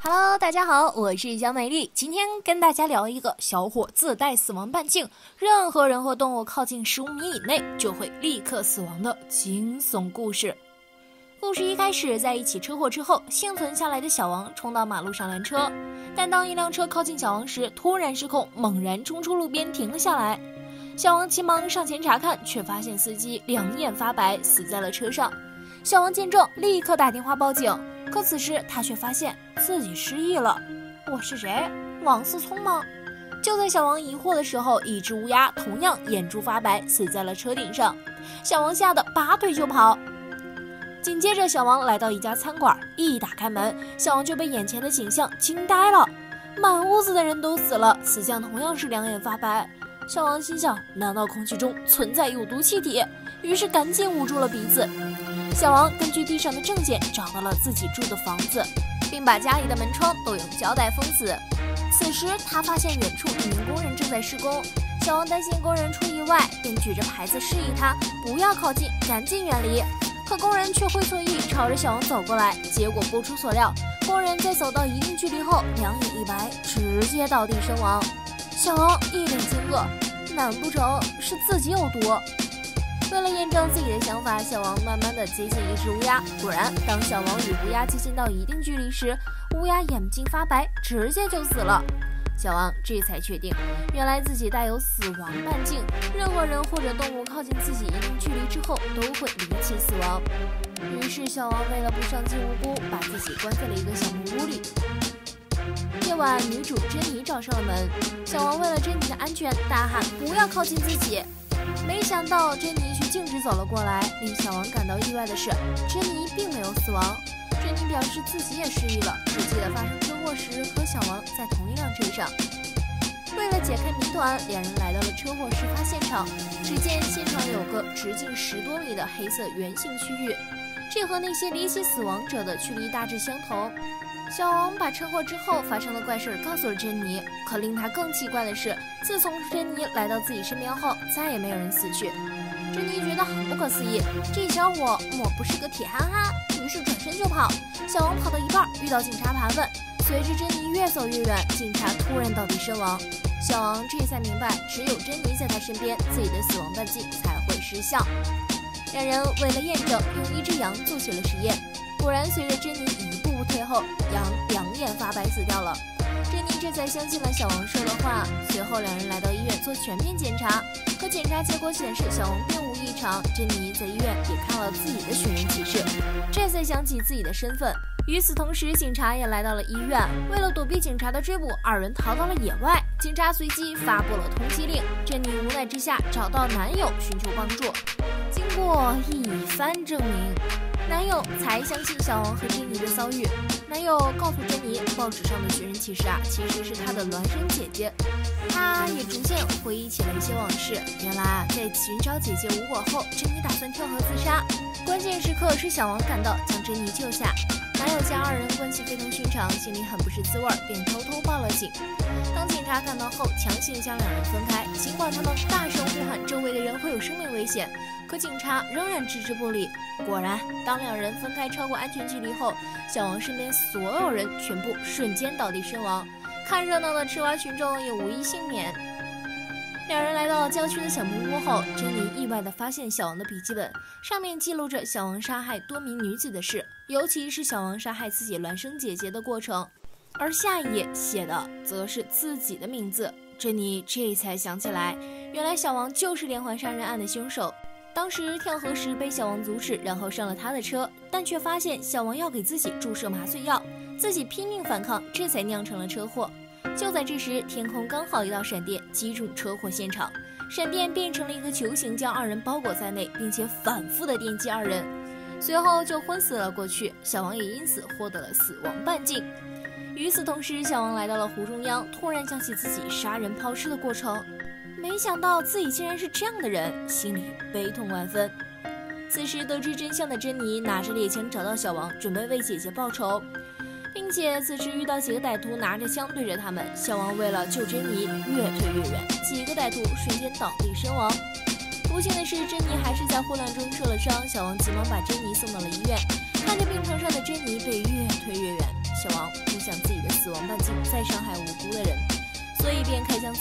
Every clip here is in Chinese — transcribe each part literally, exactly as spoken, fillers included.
Hello， 大家好，我是小美丽，今天跟大家聊一个小伙自带死亡半径，任何人或动物靠近十五米以内就会立刻死亡的惊悚故事。故事一开始，在一起车祸之后，幸存下来的小王冲到马路上拦车，但当一辆车靠近小王时，突然失控，猛然冲出路边停了下来。小王急忙上前查看，却发现司机两眼发白，死在了车上。小王见状，立刻打电话报警。可此时他却发现自己失忆了。我是谁？王思聪吗？就在小王疑惑的时候，一只乌鸦同样眼珠发白，死在了车顶上。小王吓得拔腿就跑。紧接着，小王来到一家餐馆，一打开门，小王就被眼前的景象惊呆了。满屋子的人都死了，死相同样是两眼发白。小王心想，难道空气中存在有毒气体？于是赶紧捂住了鼻子。小王根据地上的证件找到了自己住的房子，并把家里的门窗都用胶带封死。此时他发现远处一名工人正在施工，小王担心工人出意外，便举着牌子示意他不要靠近，赶紧远离。可工人却会错意，朝着小王走过来，结果不出所料，工人在走到一定距离后，两眼一白，直接倒地身亡。小王一脸惊愕，难不成是自己有毒？为了验证自己的想法，小王慢慢的接近一只乌鸦。果然，当小王与乌鸦接近到一定距离时，乌鸦眼睛发白，直接就死了。小王这才确定，原来自己带有死亡半径，任何人或者动物靠近自己一定距离之后，都会离奇死亡。于是，小王为了不伤及无辜，把自己关在了一个小木屋里。夜晚，女主珍妮找上了门，小王为了珍妮的安全，大喊不要靠近自己。没想到珍妮却径直走了过来。令小王感到意外的是，珍妮并没有死亡。珍妮表示自己也失忆了，只记得发生车祸时和小王在同一辆车上。为了解开谜团，两人来到了车祸事发现场。只见现场有个直径十多米的黑色圆形区域，这和那些离奇死亡者的距离大致相同。小王把车祸之后发生的怪事告诉了珍妮，可令他更奇怪的是，自从珍妮来到自己身边后，再也没有人死去。珍妮觉得很不可思议，这小伙莫不是个铁憨憨？于是转身就跑。小王跑到一半，遇到警察盘问，随着珍妮越走越远，警察突然倒地身亡。小王这才明白，只有珍妮在他身边，自己的死亡半径才会失效。两人为了验证，用一只羊做起了实验。果然，随着珍妮一步步退后，羊两眼发白死掉了。珍妮这才相信了小王说的话。随后两人来到医院做全面检查，可检查结果显示小王并无异常。珍妮在医院也看了自己的寻人启事，这才想起自己的身份。与此同时，警察也来到了医院。为了躲避警察的追捕，二人逃到了野外。警察随即发布了通缉令。珍妮无奈之下找到男友寻求帮助。经过一番证明，男友才相信小王和珍妮的遭遇。男友告诉珍妮，报纸上的寻人启事啊，其实是他的孪生姐姐。他也逐渐回忆起了一些往事。原来啊，在寻找姐姐无果后，珍妮打算跳河自杀。关键时刻是小王赶到，将珍妮救下。男友见二人关系非同寻常，心里很不是滋味，便偷偷报了警。当警察赶到后，强行将两人分开。尽管他们大声呼喊周围的人会有生命危险，可警察仍然置之不理。果然，当两人分开超过安全距离后，小王身边所有人全部瞬间倒地身亡。看热闹的吃瓜群众也无一幸免。两人来到了郊区的小木屋后，珍妮意外地发现小王的笔记本，上面记录着小王杀害多名女子的事，尤其是小王杀害自己孪生姐姐的过程。而下一页写的则是自己的名字。珍妮这才想起来，原来小王就是连环杀人案的凶手。当时跳河时被小王阻止，然后上了他的车，但却发现小王要给自己注射麻醉药，自己拼命反抗，这才酿成了车祸。就在这时，天空刚好一道闪电击中车祸现场，闪电变成了一个球形，将二人包裹在内，并且反复的电击二人，随后就昏死了过去。小王也因此获得了死亡半径。与此同时，小王来到了湖中央，突然想起自己杀人抛尸的过程，没想到自己竟然是这样的人，心里悲痛万分。此时得知真相的珍妮拿着猎枪找到小王，准备为姐姐报仇，并且此时遇到几个歹徒拿着枪对着他们。小王为了救珍妮越退越远，几个歹徒瞬间倒地身亡。不幸的是，珍妮还是在混乱中受了伤，小王急忙把珍妮送到了医院。看着病床上的珍妮被越推越远，小王不想自己的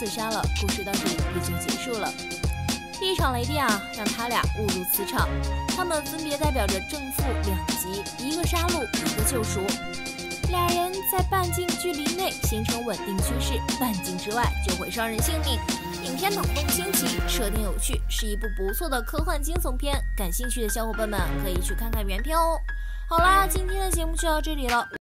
刺杀了，故事到这里也就结束了。一场雷电啊，让他俩误入磁场，他们分别代表着正负两极，一个杀戮，一个救赎。俩人在半径距离内形成稳定趋势，半径之外就会伤人性命。影片脑洞新奇，设定有趣，是一部不错的科幻惊悚片。感兴趣的小伙伴们可以去看看原片哦。好啦，今天的节目就到这里了。